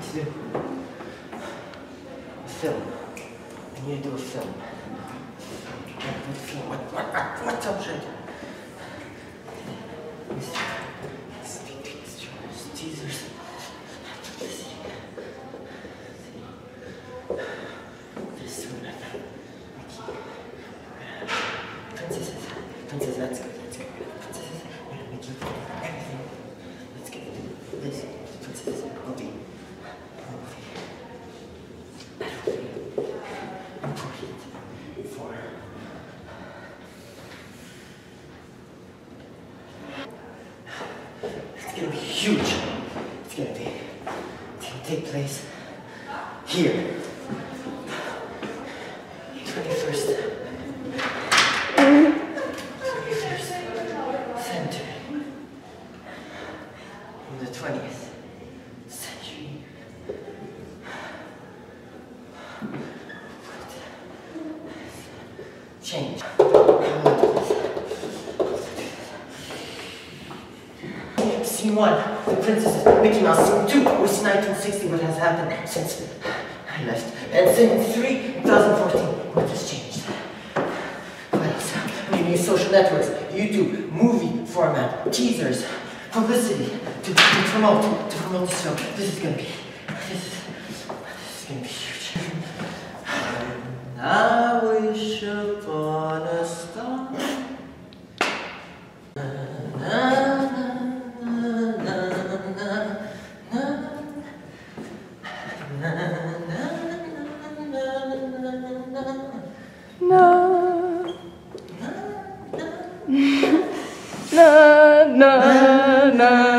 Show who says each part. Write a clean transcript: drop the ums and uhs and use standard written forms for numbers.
Speaker 1: do a film. I need to do a film. What film? What's up, right? Teasers. This one. Princesses. Princesses, that's good. That's good. Princesses. We're gonna make you everything. Let's get into this. Princesses. Movie. Important for it's gonna be huge. It's gonna take place here. 21st century. In the 20th century. Change. Scene 1, the princess Mickey Mouse. Scene 2 was 1960, what has happened since I left. And scene 3, 2014, what has changed? What else? We use social networks, YouTube, movie format, teasers, publicity to promote this film. This is gonna be huge. I wish upon a star.
Speaker 2: Na na na